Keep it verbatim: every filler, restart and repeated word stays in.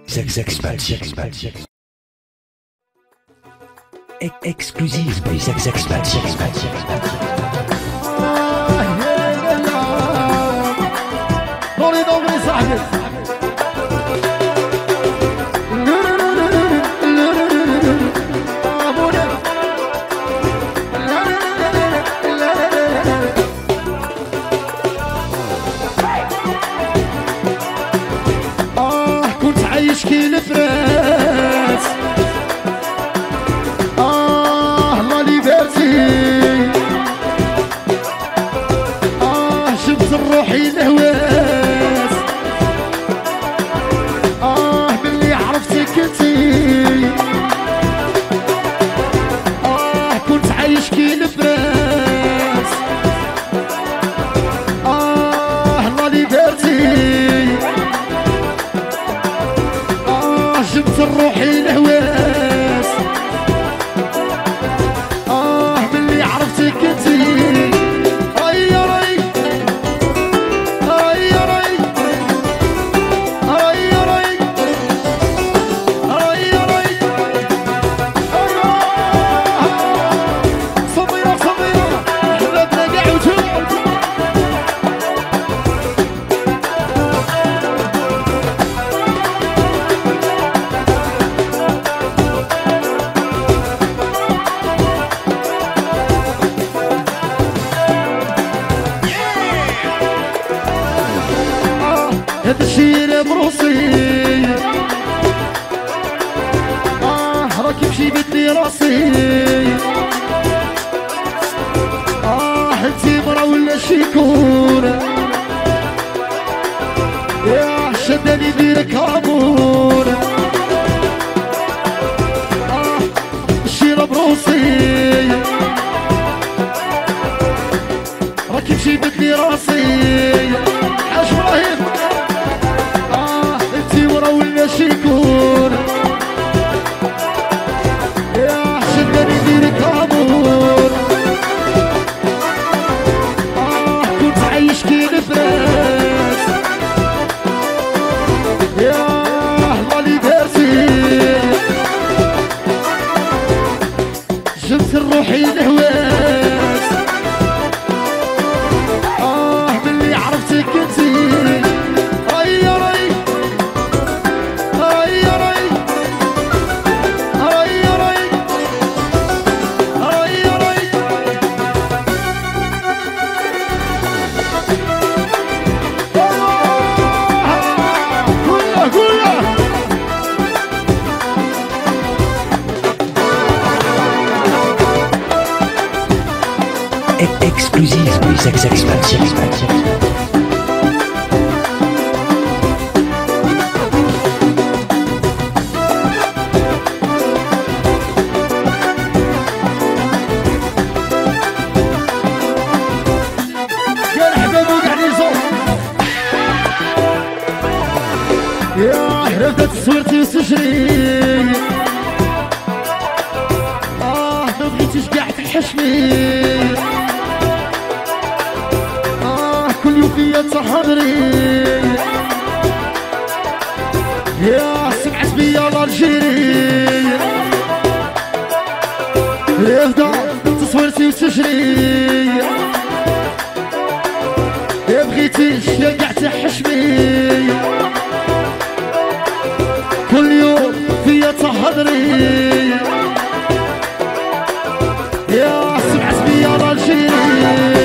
Exclusive by Sex Expat. دوري دوري صاحبي آه كنت عايش كي الفراس آه لا ليبرتي آه شفت الروحي الهواس آه باللي عرفتك انتي آه كنت عايش كي الفراس آه لا ليبرتي شفت الروحي الهواس آه باللي عرفتك انتي غيري غيري غيري غيري صبيرة صبيرة حبابنا قاع وتوب هذا الشي بروسي آه راكب شي بدي راسي آه انتي مرا ولا شيكون يا شدني ديرك هامون آه الشي بروسي راكب شي بدي راسي حاج ابراهيم شيكون يا شدني ديرك هامون آه كنت عايش كي الفراس يا الله لي دارتي جبت الروحي الهواس آه باللي عرفتك انتي غيري Exclusive by Sex Expat. يا حرفت صورتي وسجري آه ما بغيتيش قاع تحشمي آه كل يوم فيا تحضري يا سمعت بيا الجيري يهدى تصويرتي وتجري يا بغيتيش يا قاع تحشمي كل يوم فيا تهضري يا سمعت بيا الجيري